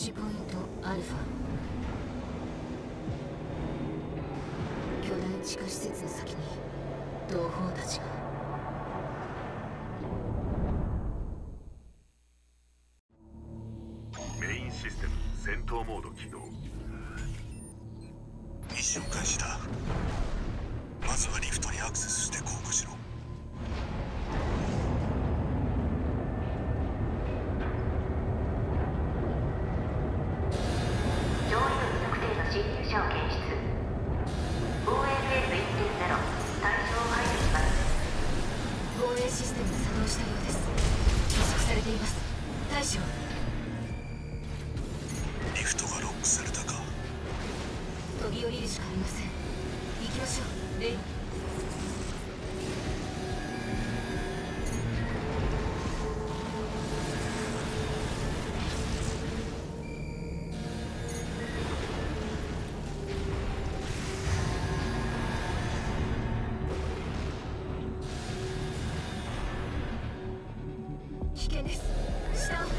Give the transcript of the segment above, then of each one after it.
チポイントアルファ。巨大地下施設の先に同胞たちが。 メインシステム戦闘モード起動。 ミッション開始だ。まずはリフトにアクセスして降下しろ。 上位不特定の侵入者を検出。 OFF1.0 対象を排除します。 防衛システムが作動したようです。予測されています。対処。 リフトがロックされたか。 飛び降りるしかありません。行きましょう、レイ。危険です。下を。複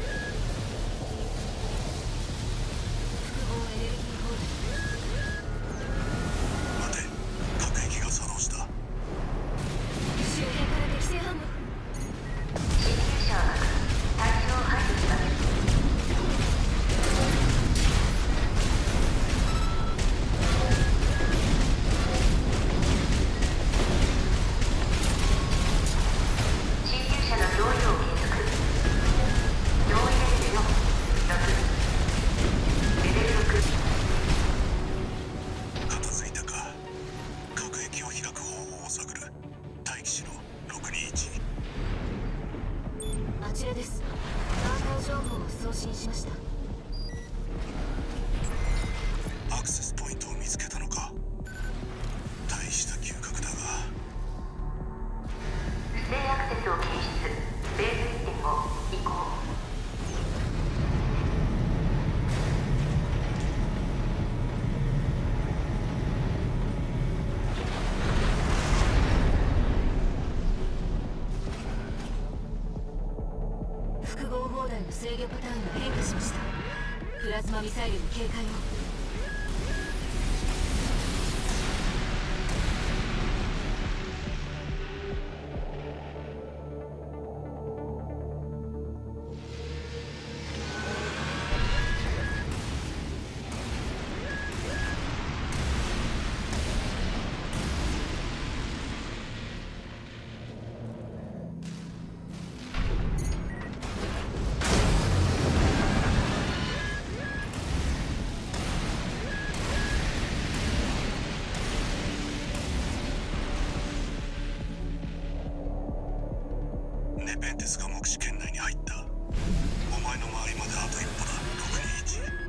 合エネルギーホール。 待て、核兵器が作動した。 周辺から敵性反応。 侵入者はなく対象を排除します。侵入者の動揺を計測。上位レベル4、6、レベル6。 片付いたか。核兵器を開く方法を探る。待機しろ。621。 あちらです。マーカー情報を送信しました。 アクセスポイントを見つけたのか。大した嗅覚だが。 不正アクセスを検出。ベース1.5移行。 複合砲台の制御パターンが変化しました。プラズマミサイルに警戒を。 ネペンテスが目視圏内に入った。お前の周りまであと一歩だ。621。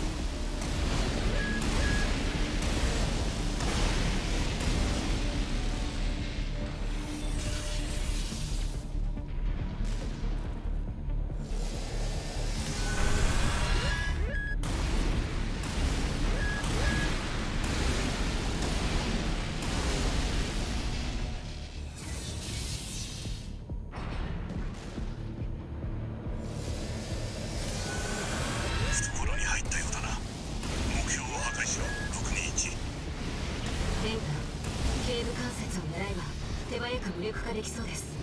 懐に入ったようだな。目標を破壊しろ。621。 レイが頸部関節を狙えば手早く無力化できそうです。